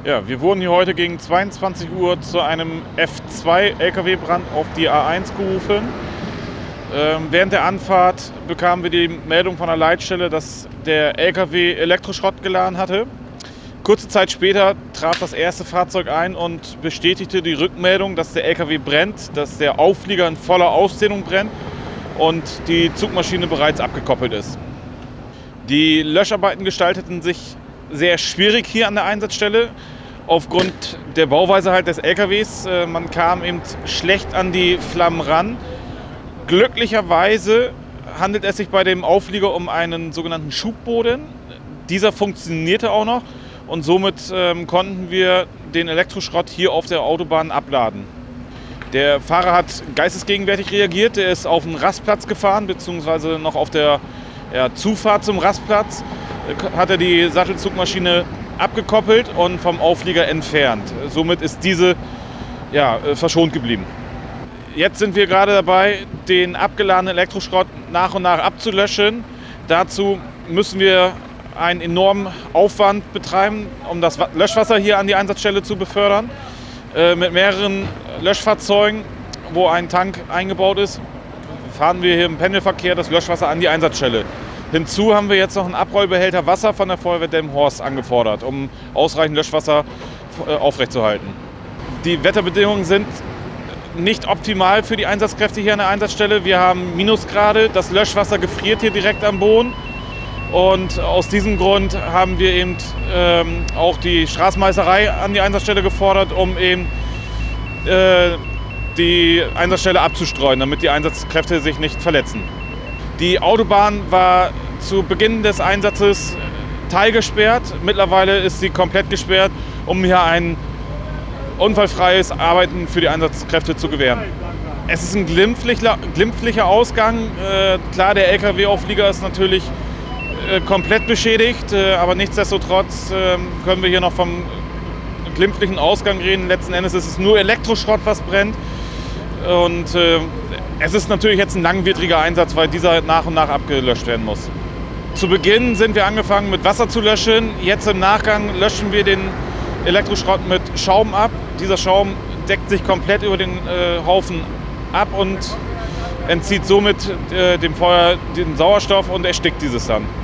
Ja, wir wurden hier heute gegen 22 Uhr zu einem F2-LKW-Brand auf die A1 gerufen. Während der Anfahrt bekamen wir die Meldung von der Leitstelle, dass der LKW Elektroschrott geladen hatte. Kurze Zeit später traf das erste Fahrzeug ein und bestätigte die Rückmeldung, dass der LKW brennt, dass der Auflieger in voller Ausdehnung brennt und die Zugmaschine bereits abgekoppelt ist. Die Löscharbeiten gestalteten sich sehr schwierig hier an der Einsatzstelle, aufgrund der Bauweise halt des LKWs. Man kam eben schlecht an die Flammen ran. Glücklicherweise handelt es sich bei dem Auflieger um einen sogenannten Schubboden. Dieser funktionierte auch noch und somit konnten wir den Elektroschrott hier auf der Autobahn abladen. Der Fahrer hat geistesgegenwärtig reagiert, er ist auf den Rastplatz gefahren, beziehungsweise noch auf der Zufahrt zum Rastplatz hat er die Sattelzugmaschine abgekoppelt und vom Auflieger entfernt. Somit ist diese verschont geblieben. Jetzt sind wir gerade dabei, den abgeladenen Elektroschrott nach und nach abzulöschen. Dazu müssen wir einen enormen Aufwand betreiben, um das Löschwasser hier an die Einsatzstelle zu befördern. Mit mehreren Löschfahrzeugen, wo ein Tank eingebaut ist, fahren wir hier im Pendelverkehr das Löschwasser an die Einsatzstelle. Hinzu haben wir jetzt noch einen Abrollbehälter Wasser von der Feuerwehr Delmenhorst angefordert, um ausreichend Löschwasser aufrechtzuerhalten. Die Wetterbedingungen sind nicht optimal für die Einsatzkräfte hier an der Einsatzstelle. Wir haben Minusgrade, das Löschwasser gefriert hier direkt am Boden. Und aus diesem Grund haben wir eben auch die Straßenmeisterei an die Einsatzstelle gefordert, um eben die Einsatzstelle abzustreuen, damit die Einsatzkräfte sich nicht verletzen. Die Autobahn war zu Beginn des Einsatzes teilgesperrt. Mittlerweile ist sie komplett gesperrt, um hier ein unfallfreies Arbeiten für die Einsatzkräfte zu gewähren. Es ist ein glimpflicher Ausgang. Klar, der LKW-Auflieger ist natürlich komplett beschädigt, aber nichtsdestotrotz können wir hier noch vom glimpflichen Ausgang reden. Letzten Endes ist es nur Elektroschrott, was brennt. Und es ist natürlich jetzt ein langwieriger Einsatz, weil dieser nach und nach abgelöscht werden muss. Zu Beginn sind wir angefangen mit Wasser zu löschen. Jetzt im Nachgang löschen wir den Elektroschrott mit Schaum ab. Dieser Schaum deckt sich komplett über den Haufen ab und entzieht somit dem Feuer den Sauerstoff und erstickt dieses dann.